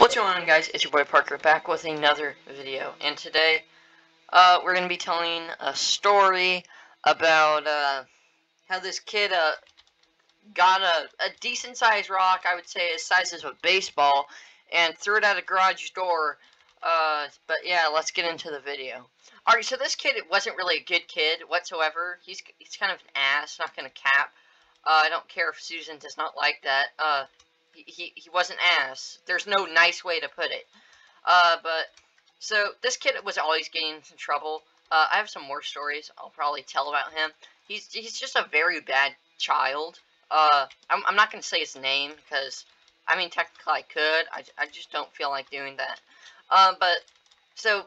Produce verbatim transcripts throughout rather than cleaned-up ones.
What's going on, guys? It's your boy Parker back with another video, and today uh, we're going to be telling a story about uh, how this kid uh, got a, a decent sized rock, I would say as size as a baseball, and threw it at a garage door. Uh, but yeah, let's get into the video. Alright, so this kid wasn't really a good kid whatsoever. He's, he's kind of an ass, not going to cap. Uh, I don't care if Susan does not like that. Uh, He, he was an ass. There's no nice way to put it. Uh, but, so, this kid was always getting into trouble. Uh, I have some more stories I'll probably tell about him. He's, he's just a very bad child. Uh, I'm, I'm not going to say his name, because, I mean, technically I could. I, I just don't feel like doing that. Um, but, so,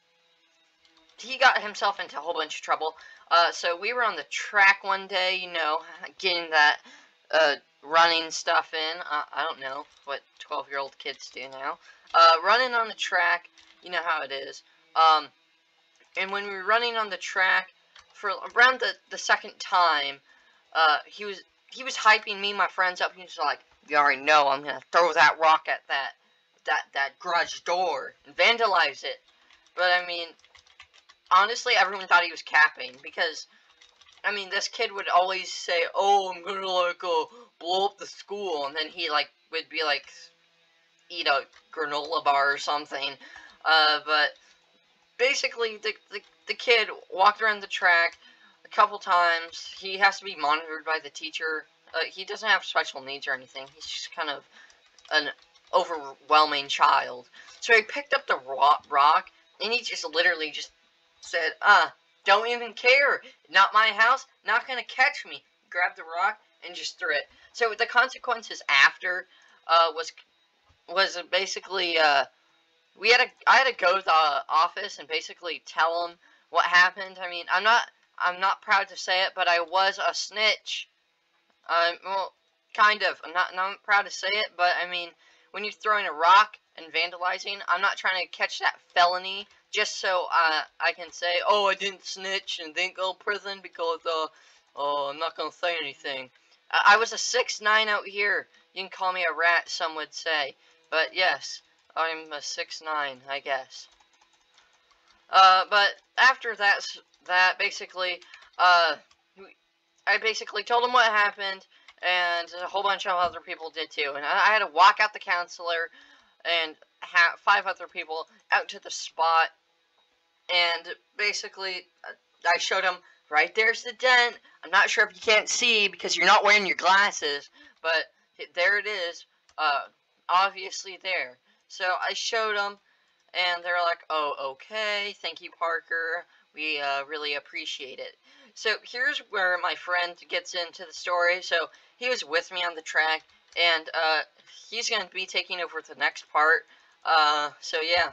he got himself into a whole bunch of trouble. Uh, so, we were on the track one day, you know, getting that, uh, running stuff in. Uh, I don't know what twelve-year-old kids do now. Uh, running on the track, you know how it is. Um, and when we were running on the track, for around the, the second time, uh, he was he was hyping me and my friends up. He was like, "You already know I'm gonna throw that rock at that that that garage door and vandalize it." But I mean, honestly, everyone thought he was capping because, I mean, this kid would always say, "Oh, I'm gonna like uh, blow up the school," and then he like would be like, eat a granola bar or something. Uh, but basically, the, the the kid walked around the track a couple times. He has to be monitored by the teacher. Uh, he doesn't have special needs or anything. He's just kind of an overwhelming child. So he picked up the rock, and he just literally just said, "Ah." Don't even care. Not my house. Not gonna catch me. Grabbed the rock and just threw it. So the consequences after uh, was was basically uh, we had to I had to go to the office and basically tell them what happened. I mean, I'm not I'm not proud to say it, but I was a snitch. Um, well, kind of. I'm not not proud to say it, but I mean, when you're throwing a rock and vandalizing, I'm not trying to catch that felony just so uh, I can say, "Oh, I didn't snitch and didn't go to prison because uh, oh, I'm not gonna say anything." I, I was a six nine out here. You can call me a rat, some would say, but yes, I'm a six nine, I guess. Uh, but after that, that basically, uh, I basically told him what happened, and a whole bunch of other people did too. And I, I had to walk out the counselor and have five other people out to the spot. And basically, I showed him, right there's the dent. I'm not sure if you can't see because you're not wearing your glasses, but there it is, uh, obviously there. So I showed them, and they're like, "Oh, okay, thank you, Parker. We uh, really appreciate it." So here's where my friend gets into the story. So he was with me on the track, and uh, he's going to be taking over the next part. Uh, so yeah.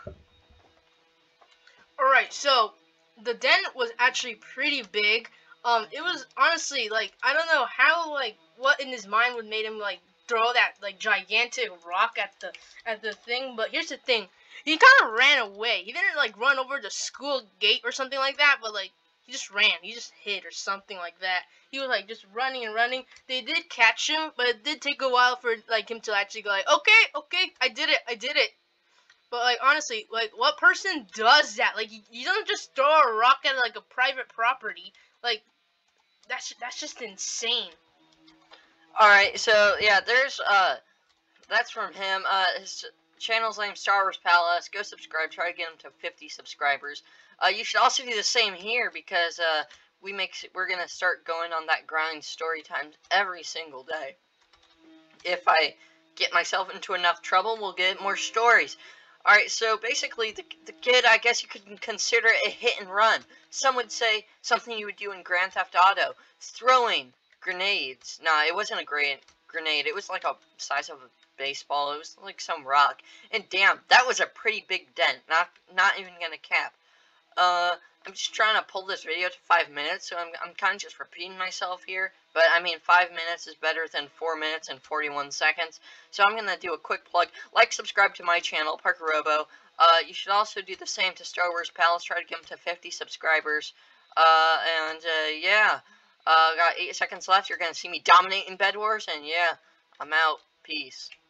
Alright, so the dent was actually pretty big. Um, it was honestly like I don't know how like what in his mind would made him like throw that like gigantic rock at the at the thing. But here's the thing, he kind of ran away. He didn't like run over the school gate or something like that, but like he just ran. He just hid or something like that. He was like just running and running. They did catch him, but it did take a while for like him to actually go like, "Okay, okay, I did it, I did it." But like honestly, like what person does that? Like you, you don't just throw a rock at like a private property. Like that's that's just insane. All right. So yeah, there's uh, that's from him. Uh, his channel's name Star Wars Palace. Go subscribe. Try to get him to fifty subscribers. Uh, you should also do the same here because uh, we make we're gonna start going on that grind story times every single day. If I get myself into enough trouble, we'll get more stories. Alright, so basically, the, the kid, I guess you could consider it a hit and run. Some would say something you would do in Grand Theft Auto. Throwing grenades. Nah, it wasn't a great grenade. It was like a size of a baseball. It was like some rock. And damn, that was a pretty big dent. Not not even gonna cap. Uh, I'm just trying to pull this video to five minutes, so I'm, I'm kind of just repeating myself here. But, I mean, five minutes is better than four minutes and forty-one seconds. So I'm going to do a quick plug. Like, subscribe to my channel, Parker Robo. Uh, you should also do the same to Star Wars Palace. Try to get them to fifty subscribers. Uh, and, uh, yeah. Uh, got eight seconds left. You're going to see me dominating Bed Wars. And, yeah, I'm out. Peace.